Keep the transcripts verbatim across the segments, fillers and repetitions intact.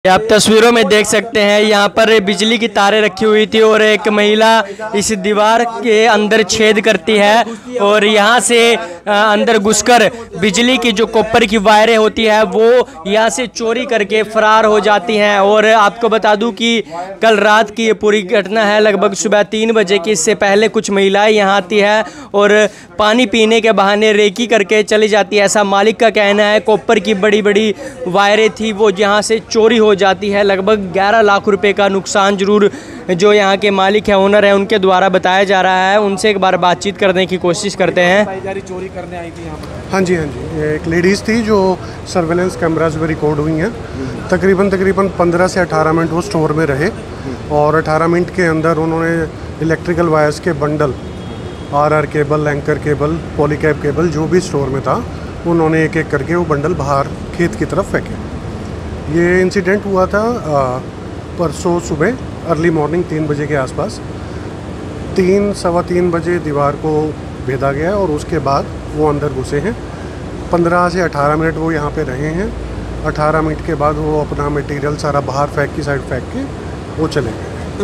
आप तस्वीरों में देख सकते हैं यहाँ पर बिजली की तारें रखी हुई थी और एक महिला इस दीवार के अंदर छेद करती है और यहाँ से अंदर घुसकर बिजली की जो कॉपर की वायरें होती है वो यहाँ से चोरी करके फरार हो जाती हैं। और आपको बता दूं कि कल रात की ये पूरी घटना है, लगभग सुबह तीन बजे की। इससे पहले कुछ महिलाएं यहाँ आती है और पानी पीने के बहाने रेकी करके चली जाती है, ऐसा मालिक का कहना है। कॉपर की बड़ी बड़ी वायरें थी वो यहाँ से चोरी हो जाती है। लगभग ग्यारह लाख रुपए का नुकसान जरूर जो यहाँ के मालिक है, ओनर है, उनके द्वारा बताया जा रहा है। उनसे एक बार बातचीत करने की कोशिश करते हैं। चोरी करने आई थी यहाँ पर? हाँ जी हाँ जी, एक लेडीज़ थी जो सर्वेलेंस कैमराज में रिकॉर्ड हुई हैं। तकरीबन तकरीबन पंद्रह से अठारह मिनट वो स्टोर में रहे और अठारह मिनट के अंदर उन्होंने इलेक्ट्रिकल वायर्स के bundle, R R cable, anchor cable, Polycab cable, जो भी स्टोर में था, उन्होंने एक एक करके वो बंडल बाहर खेत की तरफ फेंके। ये इंसिडेंट हुआ था आ, परसों सुबह अर्ली मॉर्निंग तीन बजे के आसपास। तीन सवा तीन बजे दीवार को भेदा गया और उसके बाद वो अंदर घुसे हैं। पंद्रह से अठारह मिनट वो यहाँ पे रहे हैं। अठारह मिनट के बाद वो अपना मटेरियल सारा बाहर फेंक की साइड फेंक के वो चले गए।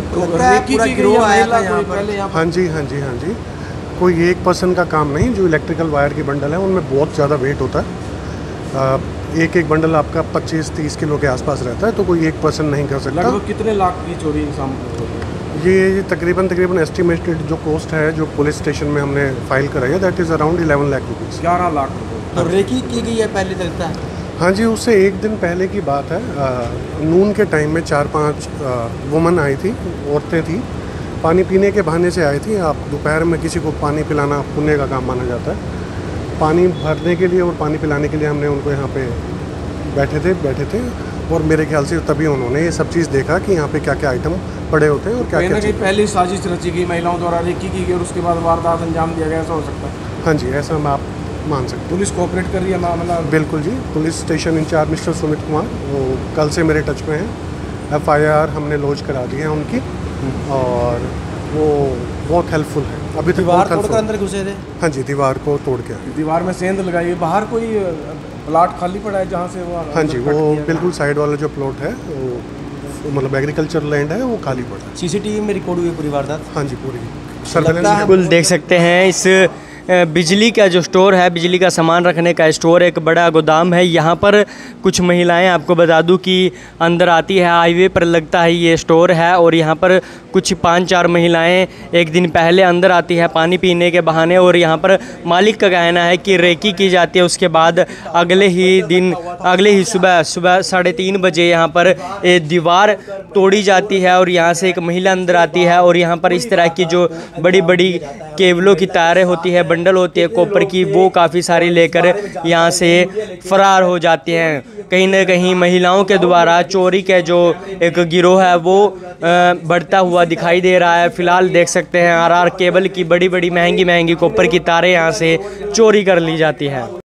हाँ जी हाँ जी हाँ जी, कोई एक पर्सन का काम नहीं। जो इलेक्ट्रिकल वायर की बंडल है उनमें बहुत ज़्यादा वेट होता है। आ, एक एक बंडल आपका पच्चीस तीस किलो के आसपास रहता है, तो कोई एक पर्सन नहीं कर सकता। लगभग कितने लाख की चोरी ये तकरीबन तकरीबन एस्टिमेटेड जो कॉस्ट है जो पुलिस स्टेशन में हमने फाइल कराई है, that is around eleven lakh rupees. ग्यारह लाख तो रेकी की गई है पहले लगता है? हाँ जी, उससे एक दिन पहले की बात है। आ, नून के टाइम में चार पांच वुमन आई थी, औरतें थी, पानी पीने के बहाने से आई थी। आप दोपहर में किसी को पानी पिलाना पुण्य का काम माना जाता है। पानी भरने के लिए और पानी पिलाने के लिए हमने उनको यहाँ पे बैठे थे बैठे थे और मेरे ख्याल से तभी उन्होंने ये सब चीज़ देखा कि यहाँ पे क्या क्या आइटम पड़े होते हैं और क्या क्या। पहले साजिश रची गई, महिलाओं द्वारा रेकी की गई और उसके बाद वारदात अंजाम दिया गया, ऐसा हो सकता है? हाँ जी, ऐसा हम आप मान सकते हैं। पुलिस कोऑपरेट कर रही है मामला? बिल्कुल जी, police station incharge mister Sumit Kumar वो कल से मेरे टच में हैं। एफ आई आर हमने लॉन्च करा दी है उनकी और वो बहुत हेल्पफुल है। अभी तक दीवार तोड़कर अंदर घुसे थे? हाँ जी, दीवार को तोड़ के। दीवार में सेंध लगाई है। बाहर कोई प्लाट खाली पड़ा है जहाँ से वो? हाँ जी, वो बिल्कुल साइड वाला जो प्लॉट है वो मतलब एग्रीकल्चर लैंड है, वो खाली पड़ा है। सीसीटीवी में रिकॉर्ड हुई पूरी वारदात? हाँ जी, पूरी सर्वेलेंस। बिल्कुल देख सकते हैं इस बिजली का जो स्टोर है, बिजली का सामान रखने का स्टोर, एक बड़ा गोदाम है। यहाँ पर कुछ महिलाएं, आपको बता दूं कि अंदर आती है, हाईवे पर लगता है ये स्टोर है। और यहाँ पर कुछ पांच चार महिलाएं एक दिन पहले अंदर आती है पानी पीने के बहाने और यहाँ पर मालिक का कहना है कि रेकी की जाती है। उसके बाद अगले ही दिन अगले ही सुबह सुबह साढ़े तीन बजे यहाँ पर दीवार तोड़ी जाती है और यहाँ से एक महिला अंदर आती है और यहाँ पर इस तरह की जो बड़ी बड़ी केबलों की तारें होती है, बंडल होती है कॉपर की, वो काफ़ी सारी लेकर यहाँ से फरार हो जाती हैं। कहीं ना कहीं महिलाओं के द्वारा चोरी के जो एक गिरोह है वो बढ़ता हुआ दिखाई दे रहा है। फिलहाल देख सकते हैं आर आर केबल की बड़ी बड़ी महंगी महंगी कॉपर की तारें यहाँ से चोरी कर ली जाती है।